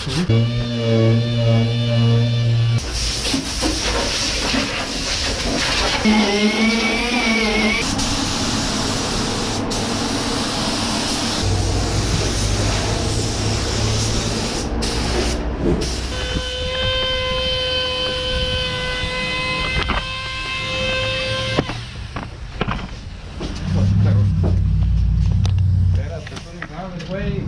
Espérate, tú ni sabes, güey.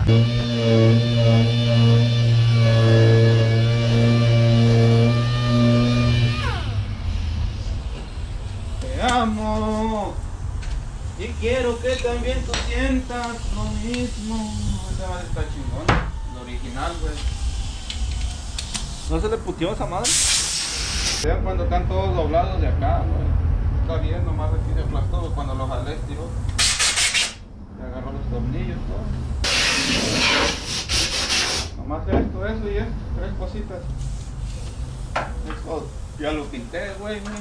Te amo y quiero que también tú sientas lo mismo. Esa madre está chingona, lo original, güey. ¿No se le puteó esa madre? Vean cuando están todos doblados de acá, güey. Está bien, nomás aquí se aplastó cuando lo jalé, tío. Se agarró los tornillos, todo. Nomás esto, eso y esto, 3 cositas. Eso, ya lo pinté, güey, mira.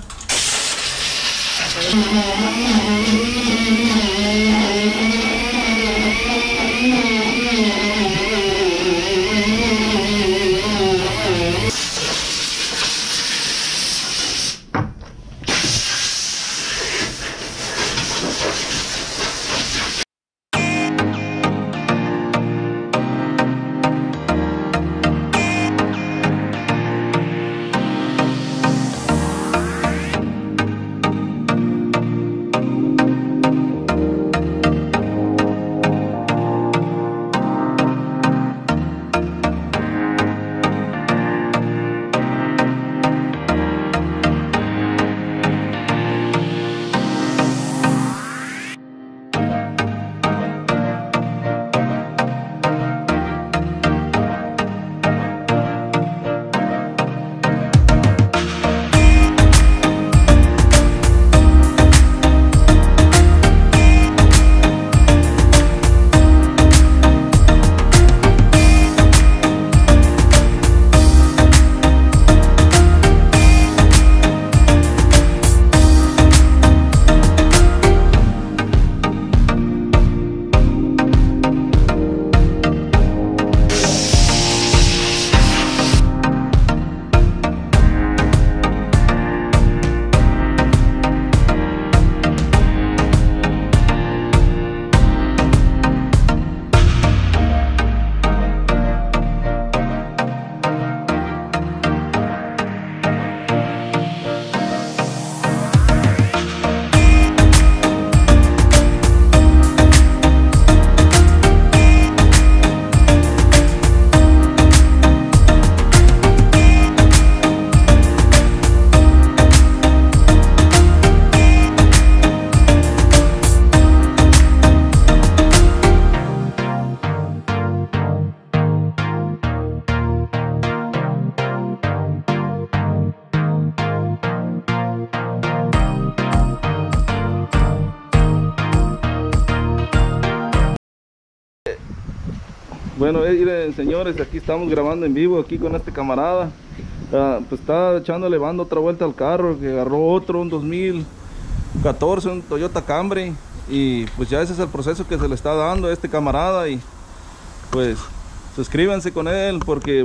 Bueno, miren, señores, aquí estamos grabando en vivo aquí con este camarada. Pues está echándole banda otra vuelta al carro, que agarró otro, un 2014, un Toyota Camry. Y pues ya ese es el proceso que se le está dando a este camarada. Y pues suscríbanse con él porque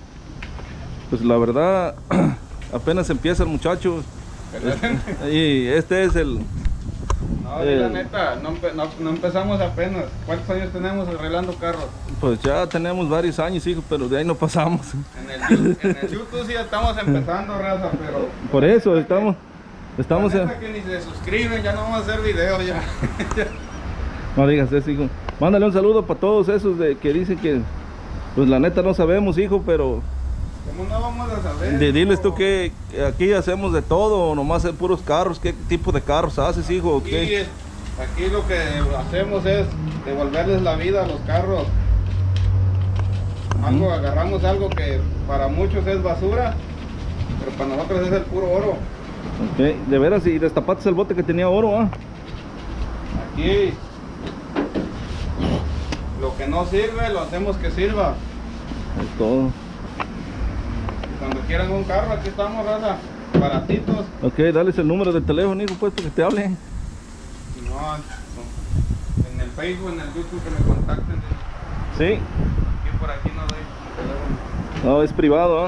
pues la verdad apenas empieza el muchacho. Y este es el... No, la neta, no empezamos apenas. ¿Cuántos años tenemos arreglando carros? Pues ya tenemos varios años, hijo, pero de ahí no pasamos. En el YouTube sí estamos empezando, raza, pero... Por eso estamos la neta que ni se suscriben, ya no vamos a hacer videos ya. No digas eso, hijo. Mándale un saludo para todos esos que dicen que... Pues la neta no sabemos, hijo, pero... ¿Cómo no vamos a saber? Diles tú que aquí hacemos de todo, o nomás en puros carros. ¿Qué tipo de carros haces, hijo? ¿Qué? Aquí lo que hacemos es devolverles la vida a los carros. Agarramos algo que para muchos es basura, pero para nosotros es el puro oro. Okay. De veras, y destapaste el bote que tenía oro, ¿ah? Aquí lo que no sirve lo hacemos que sirva. Es todo. Cuando quieran un carro, aquí estamos, raza, baratitos. Ok, dales el número de teléfono, hijo, pues, para que te hablen. No, en el Facebook, en el YouTube, que me contacten. Sí. Aquí por aquí no doy. No, es privado, ¿ah?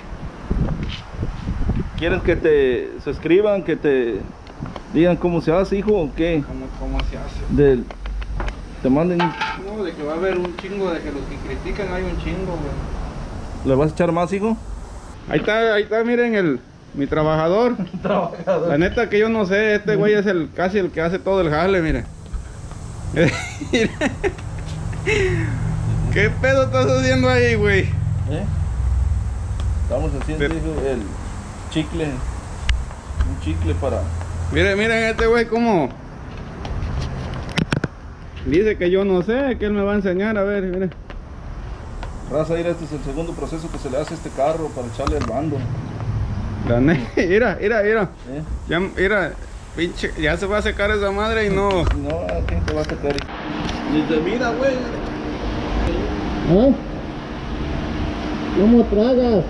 ¿Quieres que te suscriban, que te digan cómo se hace, hijo, o qué? ¿Cómo se hace? Te manden... No, de que va a haber un chingo, de que los que critican hay un chingo, güey. ¿Le vas a echar más, hijo? Ahí está, miren mi trabajador. La neta que yo no sé, este güey es casi el que hace todo el jale, mire. ¿Qué pedo estás haciendo ahí, güey? Estamos haciendo, hijo, el chicle. Un chicle para... Miren este güey cómo... Dice que yo no sé, que él me va a enseñar, a ver, mire. Raza, mira, este es el segundo proceso que se le hace a este carro para echarle el bando. Mira. ¿Eh? Ya, mira, pinche, ya se va a secar esa madre y no. No, ¿quién te va a sacar? Ni te mira, güey. ¿Eh? ¿Cómo tragas?